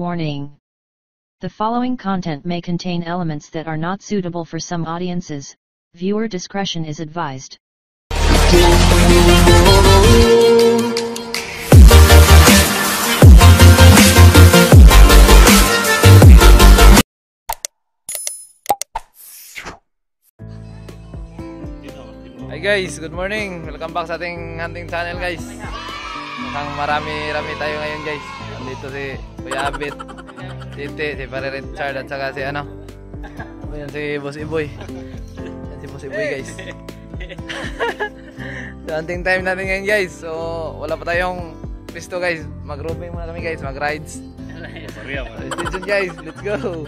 Warning. The following content may contain elements that are not suitable for some audiences. Viewer discretion is advised. Hi guys, good morning. Welcome back sa ating hunting channel guys. Mukhang marami-rami tayo ngayon guys. Nandito si Kuya Abit, Titi, si Pare Richard at saka si ano. Ayan si Boss Iboy. Ayan si Boss Iboy guys. So hunting time natin ngayon guys. So wala pa tayong pisto guys. Mag-grouping muna kami guys, mag-rides. Stay tuned guys, let's go.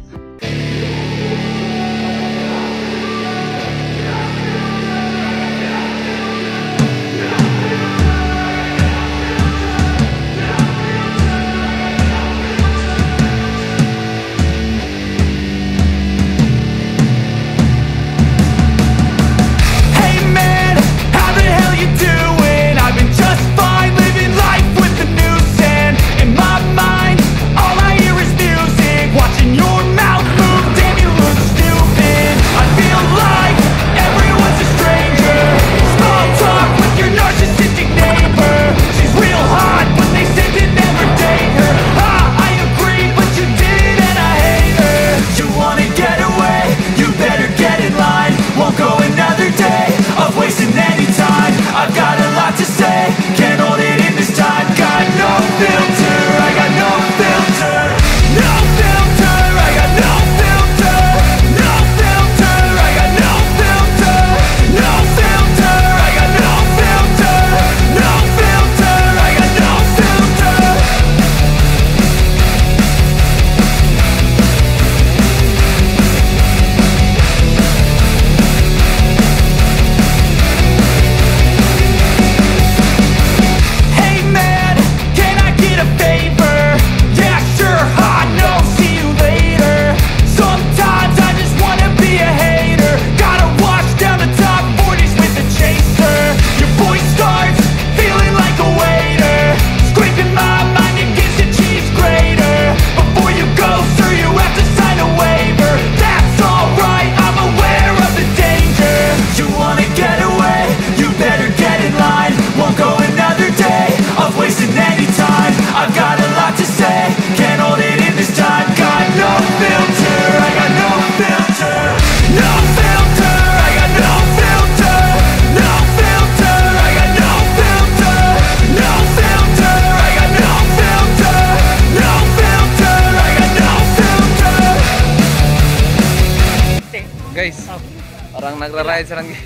Guys, parang nagra-ride sa lang guys.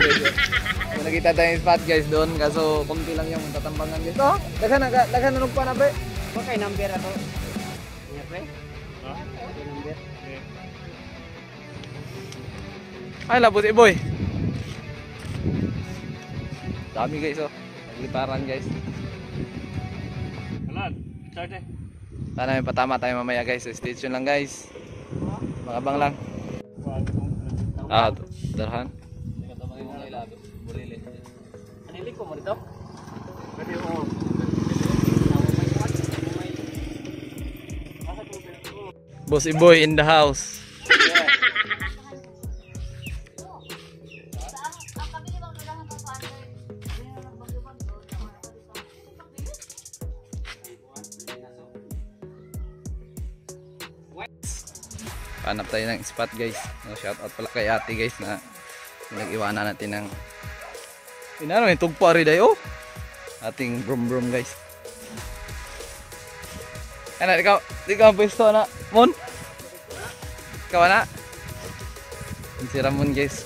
Kung nakita tayong spot guys doon, kaso konti lang yung tatambangan guys. Oh, daghan na pa na pre. Bakay number ato. Iya pre. Ha? Number. Ay, labot Iboy. Dami guys oh. Naglitaran guys. Kalan, start eh. Sana may patama tayo mamaya guys. Stay tuned lang guys. Makabang lang. Ah, darhan. Anilik ko mo dito? Pwede mo. Boss Iboy in the house. Hanap tayo ng spot guys. Shout out pala kay ate guys na nag-iwanan natin ng inano yung tugpa rin dayo. Ating brum brum guys. Ano, ikaw ang pwesto na Mon? Ikaw na? Si Ramon guys.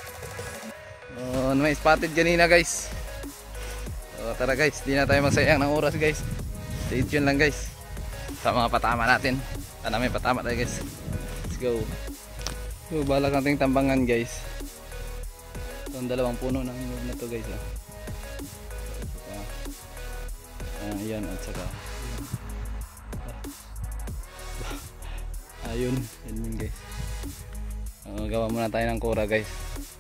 May spotted kanina guys. Tara guys, di na tayo magsayang ng oras guys. Stay tuned lang guys sa mga patama natin. Sana may patama tayo guys. Go. So, balak nating tambangan guys. Ito ang dalawang puno ng na to guys. Ayan at saka ayun, yun guys. Gawa muna tayo ng kura guys.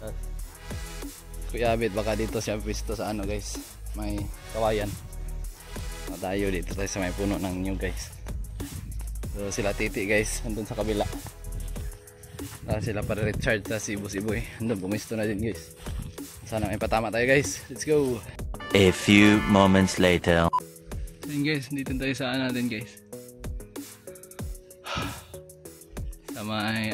Kuya Abit baka dito siya pwesto sa ano guys, may kawayan. Tayo dito tayo sa may puno ng new guys. So sila Titi guys, andun sa kabila. Sila para recharge sa si Boy. Andun, bumisto na din guys. Sana may patama tayo guys. Let's go! A few moments later. So yun guys, dito tayo sa natin guys. Sa may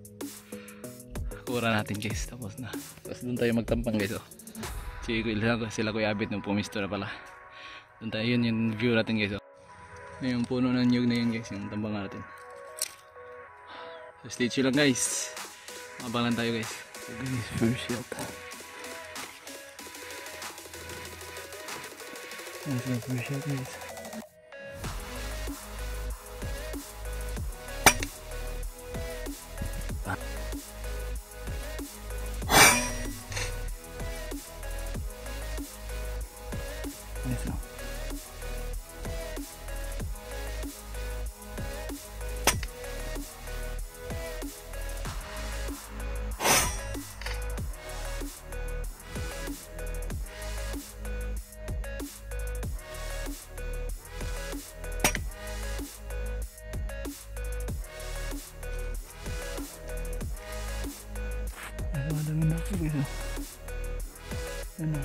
kura natin guys. Tapos na. Tapos doon tayo magtampang guys. Oh. Sila Kuya Abit nung pumisto na pala. Doon tayo, yun yung view natin guys. Oh. Yung puno ng nyug na yun guys, yung tambang natin. So stay chill lang guys. Abang lang tayo guys. So guys, first shot. First shot guys. Nice now. Madami na ako guys. Ano?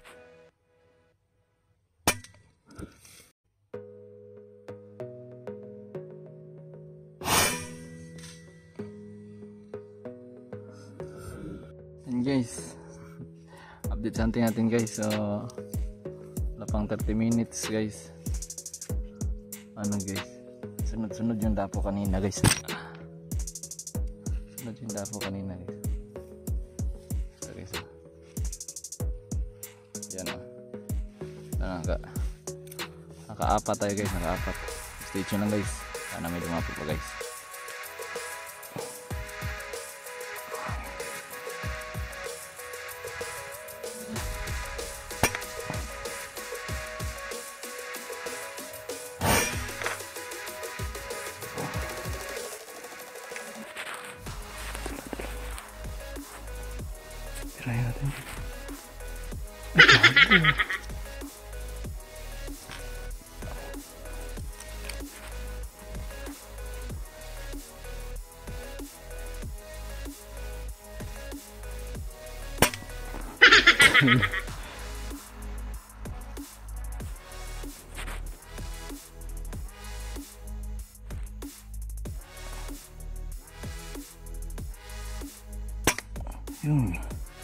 And guys, update something natin guys. So wala pang 30 minutes guys. Ano guys, sunod yung dapo kanina guys. Sunod yung dapo kanina guys. So guys, yan o. Naka-apat tayo guys, naka-apat. Stay tuned lang guys, sana may dumapit pa guys. Try natin. Yun.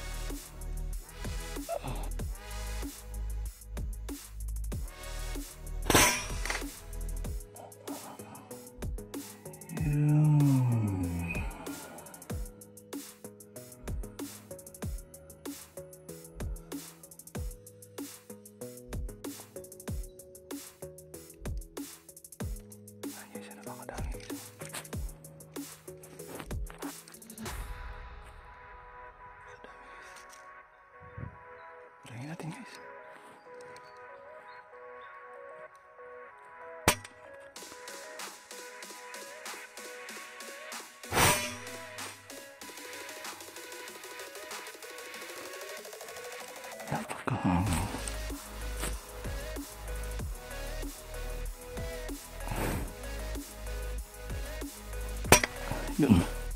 Try natin guys. Napakahangin. Yun.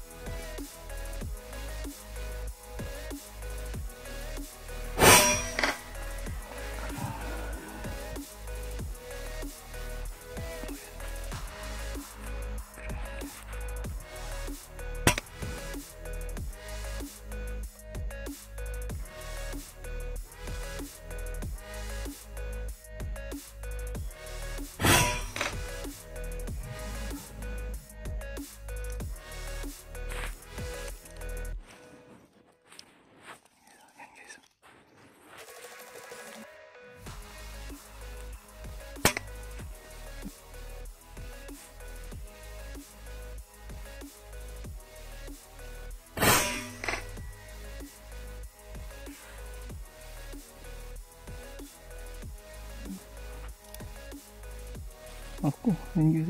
Ako, yun guys.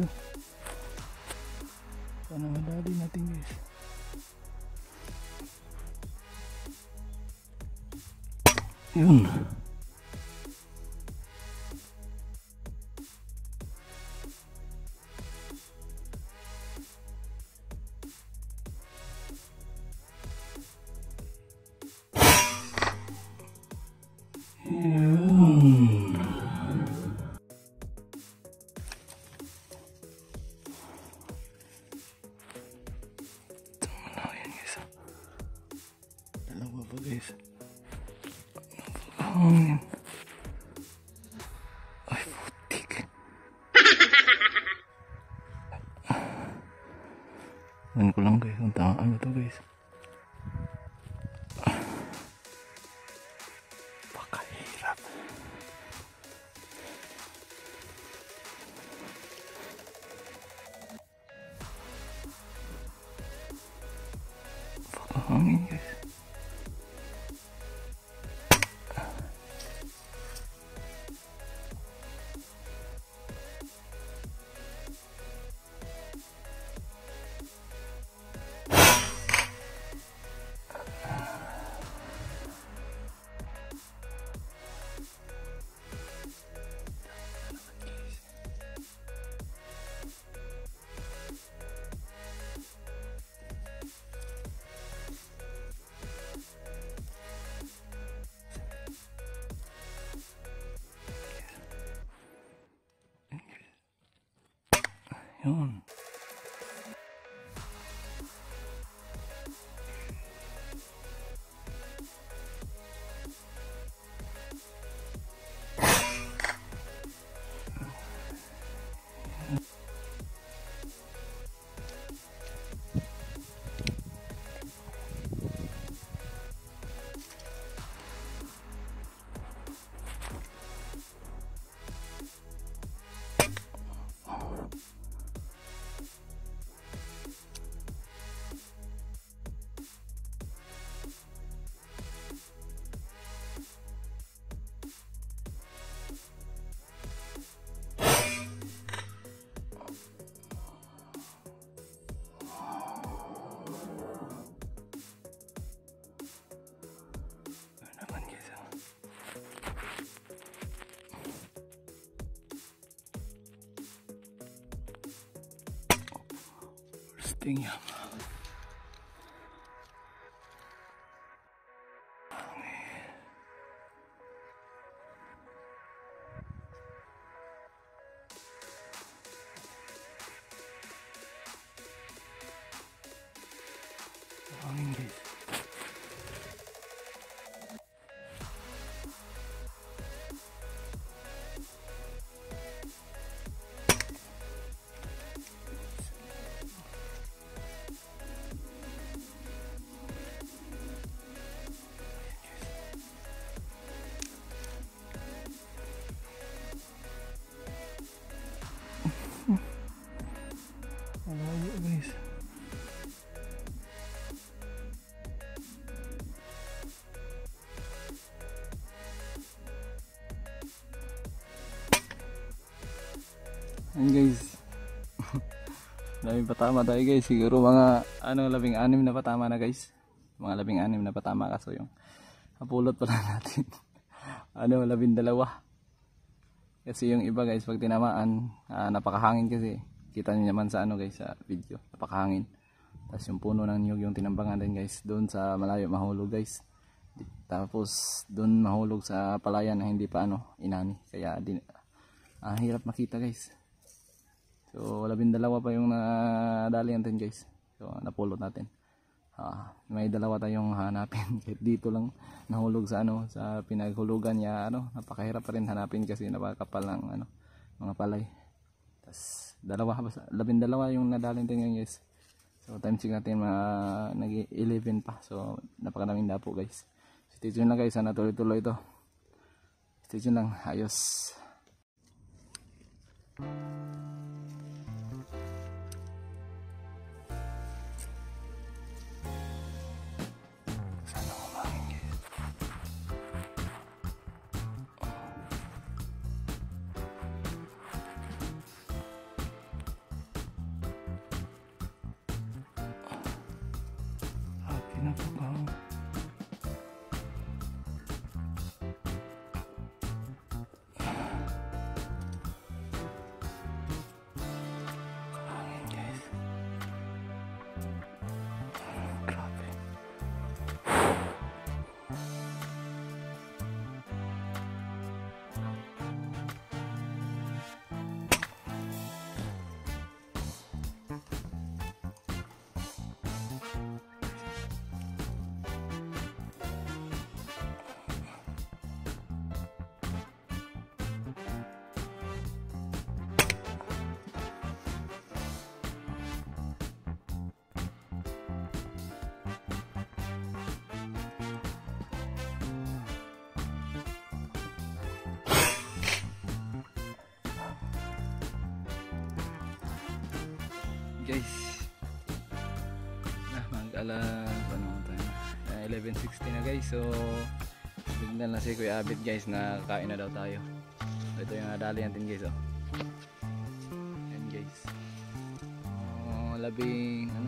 Sana madali natin guys. Yun. guys. Hangin. Ay, putik. Ano ko lang guys, kung tama ano to guys. Pakahirap. Pakahangin guys. Yun. Sting yan. Hangin guys. Malayo guys. Ayan guys. Daming patama tayo guys. Siguro mga 16 na patama na guys. Mga 16 na patama, kaso yung napulot pala natin 12. Kasi yung iba guys, pag tinamaan, napakahangin kasi. Kita nyo naman sa guys, sa video, napakahangin. Tapos yung puno ng niyog yung tinambangan din guys, doon sa malayo mahulog guys. Tapos doon mahulog sa palayan na hindi pa inani. Kaya hirap makita guys. So 12 pa yung nadali natin guys. So napulot natin. May 2 tayong hanapin. Dito lang nahulog sa sa pinaghulugan niya. Napakahirap pa rin hanapin kasi napakapal ng mga palay. Tas 12 yung nadali natin ngayon guys. So time check natin mga nag-11 pa. So napakadaming dapo guys. Stay tuned lang guys, sana tuloy-tuloy ito. Stay tuned lang, ayos. guys. Mag-alas ano tayo? 11:60 na guys. So signal na si Kuya Abid guys na kain na daw tayo. So, ito yung nadali natin guys. Oh. Yan guys. Labing ano?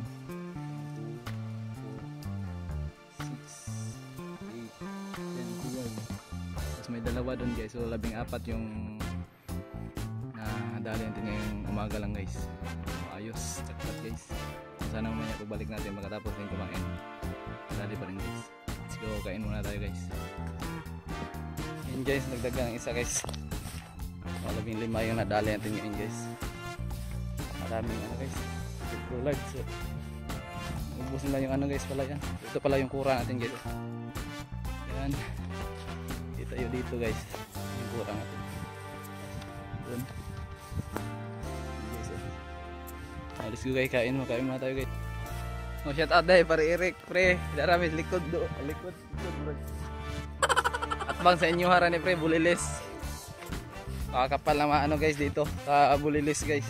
2, 4, 6, 8, 10, 12. Tapos may dalawa doon guys. So 14 yung nadali natin ngayong umaga lang guys. So, ayos, chakpat guys. Sana mamaya pagbalik natin magkatapos din kumain. Dali pa rin guys. Let's go, kain muna tayo guys. Yan guys, nagdagang isa guys. 15 yung nadali natin ngayon guys. Maraming ano guys. Large. So, ubusin lang yung ano guys pala yan. Ito pala yung kura natin guys. Yan. Kita yun dito guys. Yung kura natin. Doon. Let's go guys, kain muna tayo guys. Oh, shout out dahil para Eric pre. Darami likod do, likod bro. At bang sa inyo hara ni pre Bulilis. Kakapal na mga ano guys dito, sa Bulilis guys.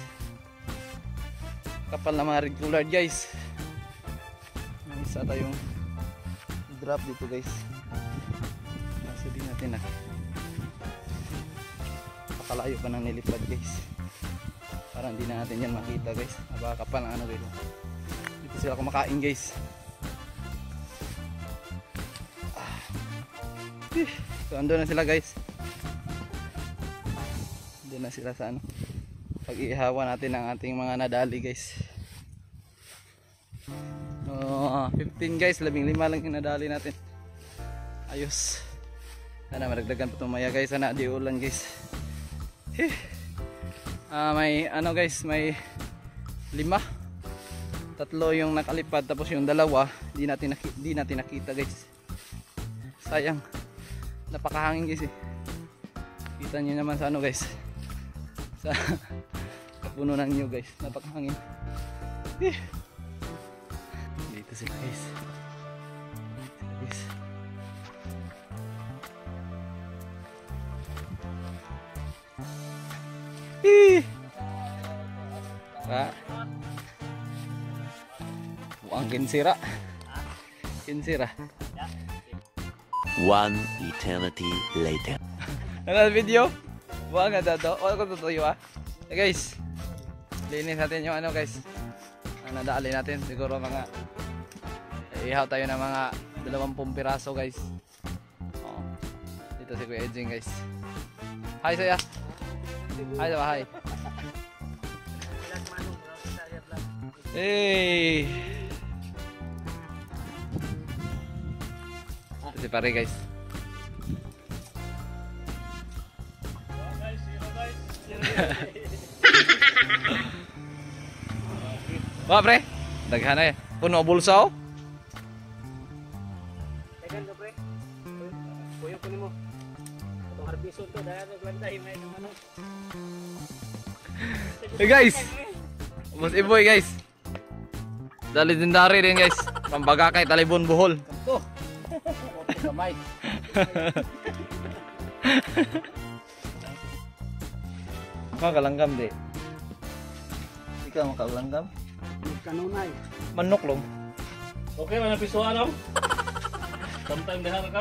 Kapal na mga regular guys. Isa tayong drop dito guys. Nasa din natin na. Pakalayo pa nang nilipad guys. Parang hindi na natin yan makita guys. Napakapal ng ano guys. Dito sila kumakain guys. So andun na sila guys. Andun na sila sa ano. Pag-ihawa natin ang ating mga nadali guys. 15 guys. 15 lang yung nadali natin. Ayos. Sana maragdagan pa tumaya guys. Sana di ulan guys. May ano guys, may 5, 3 yung nakalipad tapos yung 2 di natin nakita guys. Sayang, napakahangin guys eh. Kita nyo naman sa ano guys, sa puno ng nyo guys, napakahangin. Dito sila guys. Buang kinsira. Kinsira. 1 eternity later. Nasa video? Buang nga dato. O ako tutuyo ah. Guys, linis natin yung ano guys. Ang nadali natin. Siguro mga ihaw tayo ng mga 20 piraso guys. Dito si Kuya Edging guys. Hi saya. Hi sama hi. Hey. Ito si pare guys. Wah pre, daghan na eh. Puno bulsa oh. Daghan ka pre. Kuya ko nimo. Itong harbison to dahil naglanday may ano. Hey guys. Mas iboy guys. Dali legendary din guys. Pambagakay Talibon Bohol. Kanto. Oto gamay. Makalanggam di. Ikaw makalanggam? Kanunay. Manok long. Okay, mana pisuan dong? Sometime dehar ka?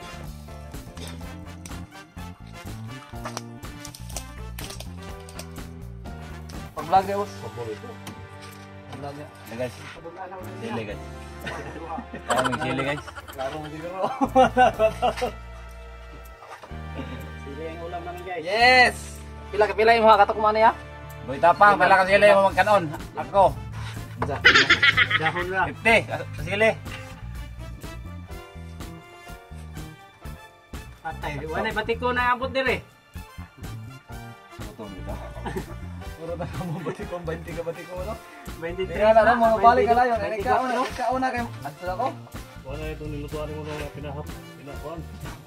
Pag-vlog ya bos. Paborito. Pag-vlog ya. Ini guys. Sili guys. Kami sili guys. Klaro mo siguro. Sili ang ulam namin guys. Yes. Pila yung mga katok mana ya? Boy tapang, pala ka sili mo magkanon. Ako. Dahon na. 50 sili. Patay. Wala pati ko na abot dire. Utong dito. Puro na mo bati ko 20 ka bati ko no. 23. Tingnan na lang mga balik ka layon. Ini kauna kay ato ako. Wala ito nilutuan mo na pinakuan.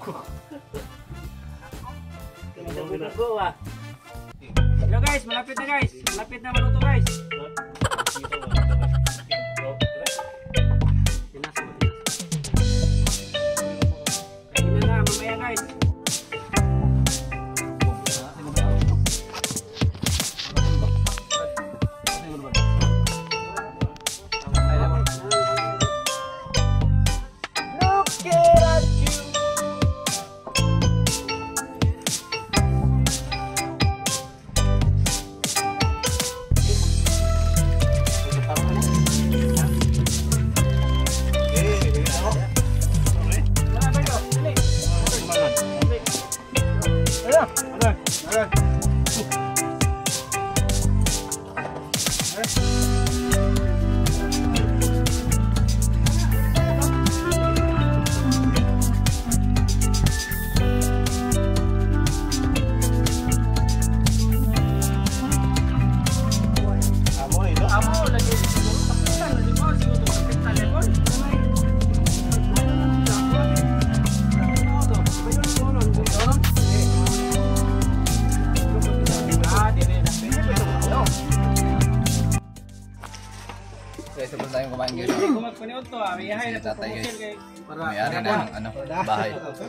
Kinabugo ah. Hello guys, malapit na guys. Malapit na maluto guys. Kain na mamaya guys. guys, tapos tayong kumain guys. Hindi ko magpaniod to ah. May yahay na Si tatay, promotion guys. kay May ari na ng ano, bahay.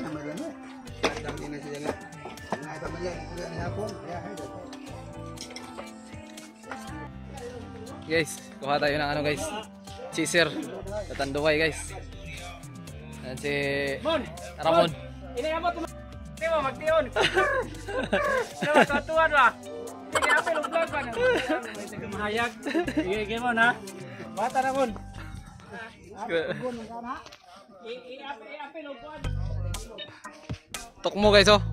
Guys, kuha tayo ng ano guys. Cheeser. Tatanduay guys. Yan si Ramon. Inayabot mo. Tiyo, magtiyon. Ano, tuwan ba? Sige, apel ang vlog ba? Mahayag. Sige, mo na. Bata na mo. I-apel ang vlog. Tukmo guys oh.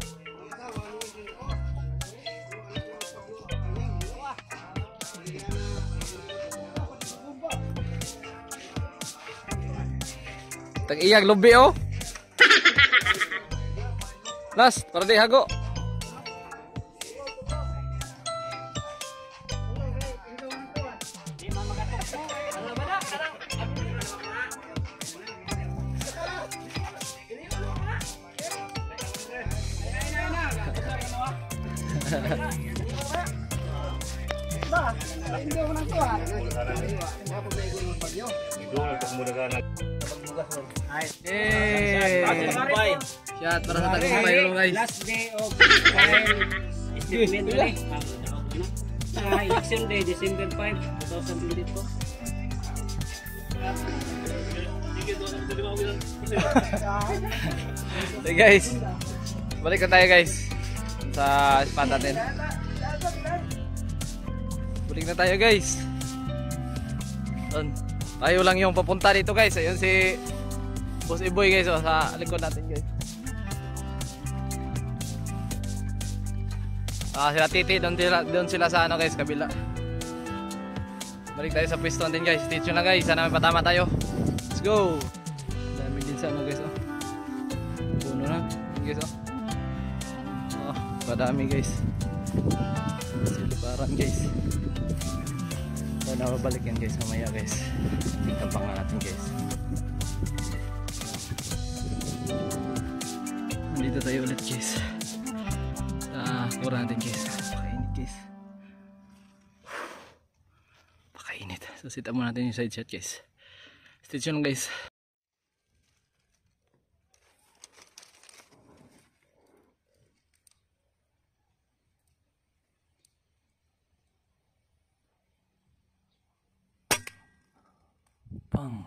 Tag-iyag lubi oh. Last, para di hago. Bye. Shot para sa tagumpay dulu guys. Last day of file statement ulit. Election day, December 5, 2022. Okay guys. Balik na tayo guys sa spot natin. Balik na tayo guys. Doon. Tayo lang yung papunta dito guys. Ayun si Boss Iboy guys oh, sa likod natin guys. Sila Titi, doon sila sa ano guys, kabila. Balik tayo sa pwesto natin guys. Stay tuned na guys, sana may patama tayo. Let's go. Dami din sa ano guys oh. Puno na guys oh. Oh, padami guys. Siliparan guys. So nakabalik yan guys mamaya guys. Tingnan natin guys. Nandito tayo ulit guys. Kurang natin guys. Pakainit guys. Pakainit. So sita mo natin yung side shot guys. Stay tuned guys. Pang.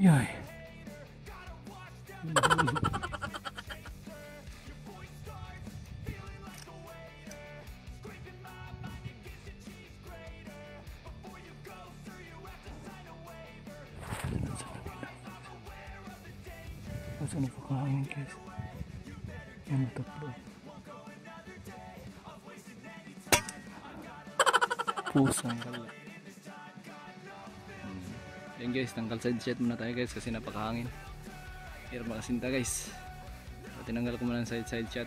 Yoy. Masa napakahangin guys. Yan mataklo. Pusang gala. Yan guys, tanggal side shot muna tayo guys kasi napakahangin. Hirap makasinta guys. Tinanggal ko muna ang side shot.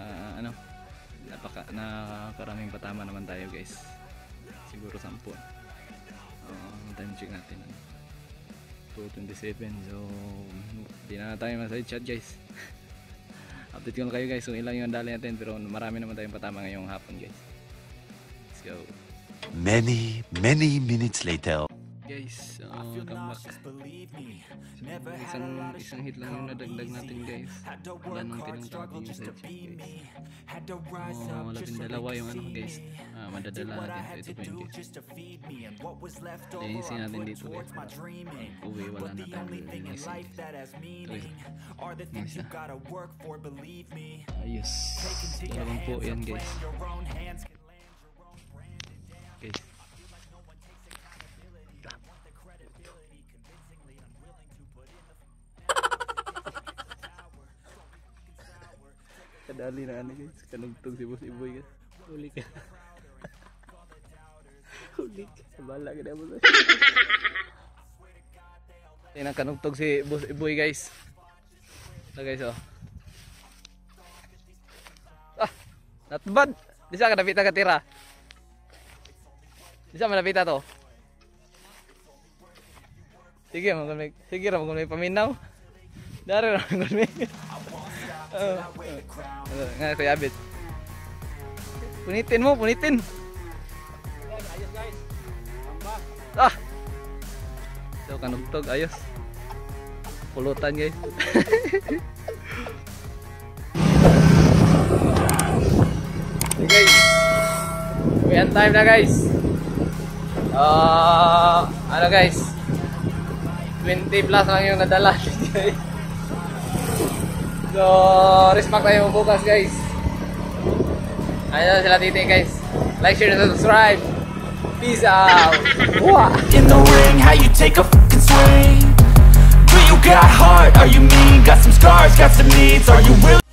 Nakaraming patama naman tayo guys. Siguro 10. Time check natin. 2:27, so di na tayo ma-side shot guys. Update ko lang kayo guys kung ilang yung dali natin, pero marami naman tayong patama ngayong hapon guys. Let's go. Many minutes later. Guys, comeback. So, isang hit lang yung nadagdag natin guys. Wala nang tinangtang yung side shot guys. Labing-dalawa yung ano guys. Madadala natin sa 220. Linisin natin dito guys. Uwi, wala na tayong linisin. Ayos. Dalawang po yan guys. Guys. Kadali na ano guys, kanugtog si Boss Iboy guys. Huli ka. Huli ka. Bala ka na mo. Yan ang kanugtog si Boss Iboy guys. Ito guys oh. Not bad. Di sa ka napita ka tira. Di sa malapita to. Sige mo kung may paminaw. Dari na kung may. Nga Kuya Abit. Punitin mo. Ayos guys. So kanugtog ayos. Pulutan guys. Okay guys. Uwian time na guys. Ano guys? 20 plus lang yung nadala. So, respect tayo bukas guys. Ayun sila titi guys. Like, share, and subscribe. Peace out. In the ring, how you take a fucking swing? Do you got heart? Are you mean? Got some scars, got some needs. Are you willing?